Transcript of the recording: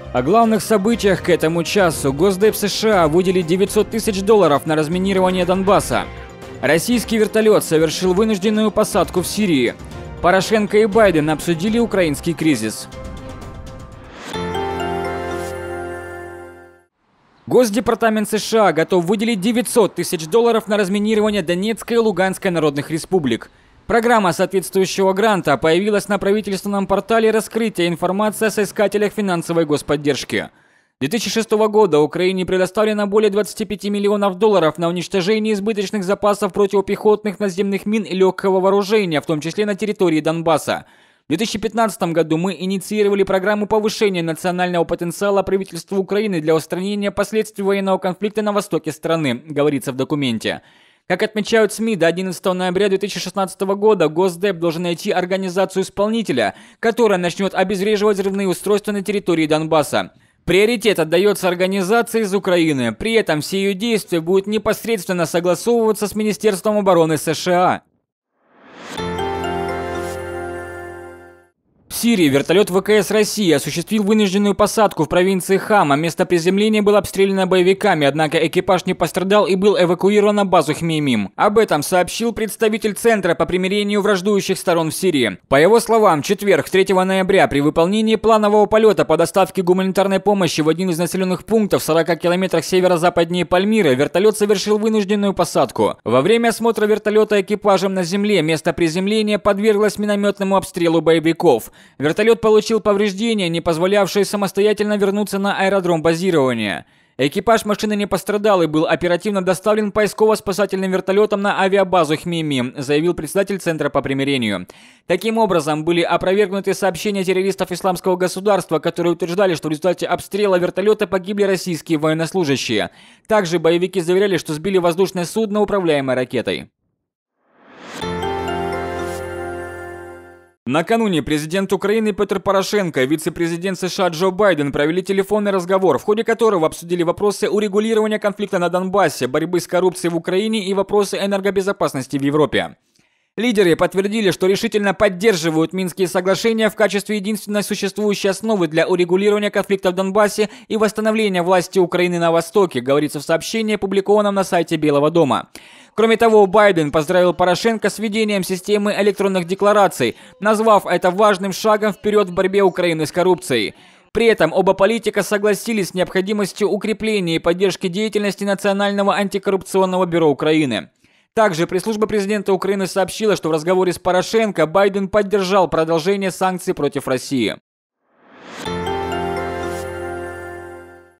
О главных событиях к этому часу. Госдеп США выделит $900 тысяч на разминирование Донбасса. Российский вертолет совершил вынужденную посадку в Сирии. Порошенко и Байден обсудили украинский кризис. Госдепартамент США готов выделить $900 тысяч на разминирование Донецкой и Луганской народных республик. Программа соответствующего гранта появилась на правительственном портале раскрытия информации о соискателях финансовой господдержки. С 2006 года Украине предоставлено более $25 миллионов на уничтожение избыточных запасов противопехотных наземных мин и легкого вооружения, в том числе на территории Донбасса. В 2015 году мы инициировали программу повышения национального потенциала правительства Украины для устранения последствий военного конфликта на востоке страны, говорится в документе. Как отмечают СМИ, до 11 ноября 2016 года Госдеп должен найти организацию-исполнителя, которая начнет обезвреживать взрывные устройства на территории Донбасса. Приоритет отдается организации из Украины, при этом все ее действия будут непосредственно согласовываться с Министерством обороны США. В Сирии вертолет ВКС России осуществил вынужденную посадку в провинции Хама. Место приземления было обстреляно боевиками, однако экипаж не пострадал и был эвакуирован на базу Хмеймим. Об этом сообщил представитель Центра по примирению враждующих сторон в Сирии. По его словам, в четверг, 3 ноября, при выполнении планового полета по доставке гуманитарной помощи в один из населенных пунктов в 40 километрах северо-западнее Пальмиры, вертолет совершил вынужденную посадку. Во время осмотра вертолета экипажем на земле место приземления подверглось минометному обстрелу боевиков. Вертолет получил повреждения, не позволявшие самостоятельно вернуться на аэродром базирования. Экипаж машины не пострадал и был оперативно доставлен поисково-спасательным вертолетом на авиабазу Хмеймим, заявил председатель Центра по примирению. Таким образом, были опровергнуты сообщения террористов Исламского государства, которые утверждали, что в результате обстрела вертолета погибли российские военнослужащие. Также боевики заверяли, что сбили воздушное судно, управляемое ракетой. Накануне президент Украины Петр Порошенко и вице-президент США Джо Байден провели телефонный разговор, в ходе которого обсудили вопросы урегулирования конфликта на Донбассе, борьбы с коррупцией в Украине и вопросы энергобезопасности в Европе. Лидеры подтвердили, что решительно поддерживают Минские соглашения в качестве единственной существующей основы для урегулирования конфликта в Донбассе и восстановления власти Украины на Востоке, говорится в сообщении, опубликованном на сайте Белого дома. Кроме того, Байден поздравил Порошенко с введением системы электронных деклараций, назвав это важным шагом вперед в борьбе Украины с коррупцией. При этом оба политика согласились с необходимостью укрепления и поддержки деятельности Национального антикоррупционного бюро Украины. Также пресс-служба президента Украины сообщила, что в разговоре с Порошенко Байден поддержал продолжение санкций против России.